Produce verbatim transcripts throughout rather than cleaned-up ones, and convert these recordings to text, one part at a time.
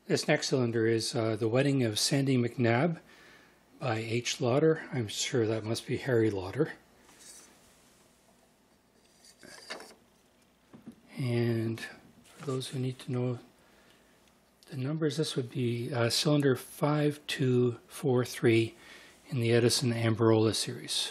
This next cylinder is uh, The Wedding of Sandy McNabb by H. Lauder. I'm sure that must be Harry Lauder. And for those who need to know the numbers, this would be uh, cylinder five two four three in the Edison Amberola series.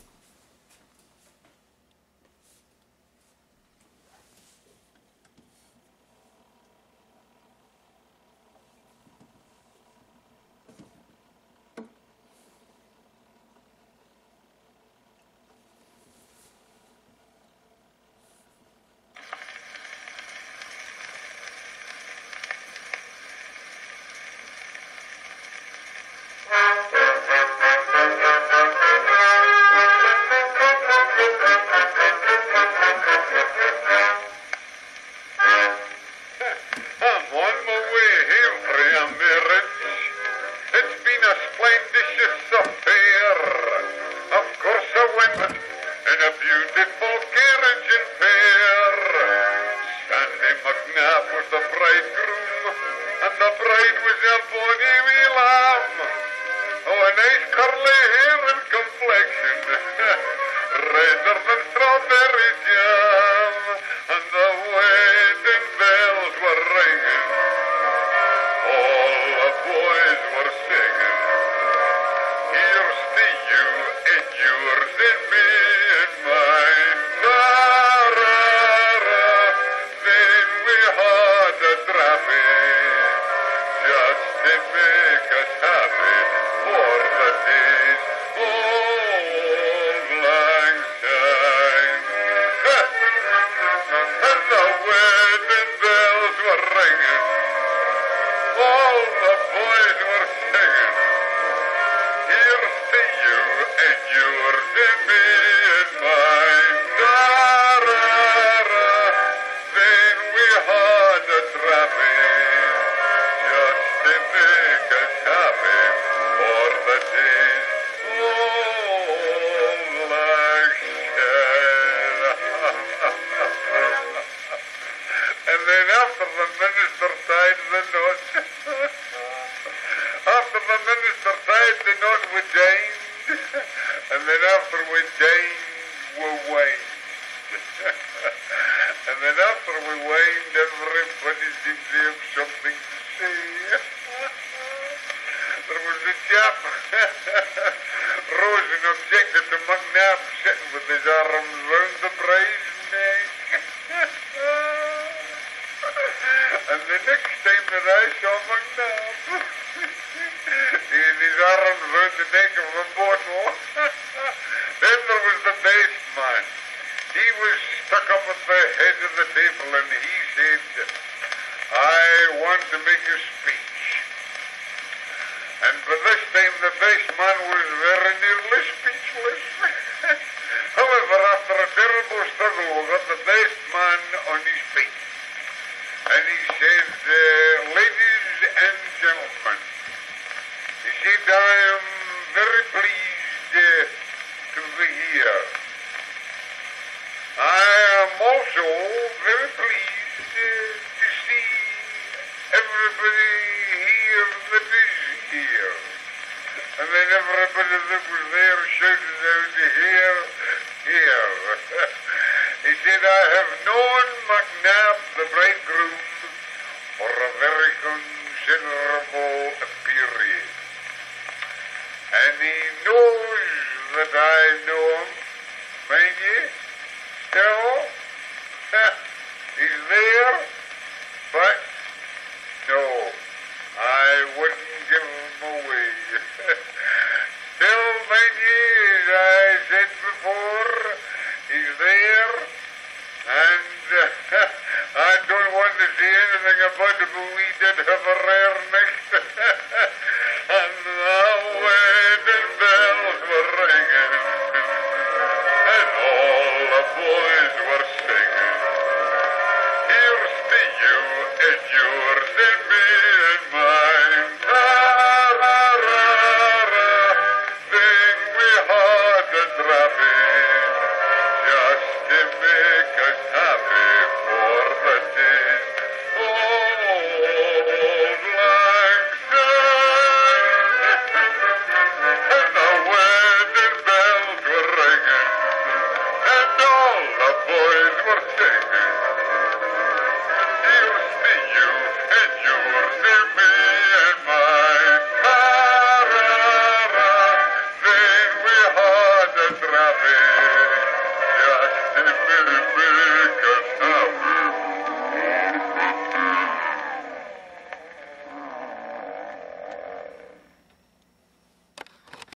McNabb was the bridegroom, and the bride was a bonny wee lamb. Oh, a nice curly hair and complexion, redder than strawberry jam, and the wedding bells were ringing, all the boys were singing. Here's to you and yours and me and mine. Just to make us happy for the days old lang syne. And the wedding bells were ringing, all the boys were singing. Here's to you and yours and me and mine. Da-ra-ra, then we had a trapping. To make us happy for the days old lang syne. And then after the minister tied the knot, after the minister tied the knot we dined, and then after we dined we wined. And then after we wined, everybody seemed to have something to say. There was a chap, rose and objected to McNabb sitting with his arms round the bride's neck. And the next time that I saw McNabb, he had his arms round the neck of a bottle. Then there was the bass man. He was stuck up at the head of the table and he said, I want to make a speech. And by this time the bass man was very nearly speechless. However, after a terrible struggle, we got the bass man on his feet. And he said, uh, ladies and gentlemen, he said, I am very pleased uh, to be here. I am also very pleased uh, to see everybody here that is here. And then everybody that was there shouted out, here, here. He said, I have known McNabb, the bridegroom, for a very considerable period. And he knows that I know him, mind ye? Still, he's there, but no, I wouldn't give him away. Still, mind ye, as I said before, he's there, and uh, I don't want to say anything about him, but we did have a rare next. And the wedding bells were ringing, and all the boys were singing. Here's to you and yours and me and mine.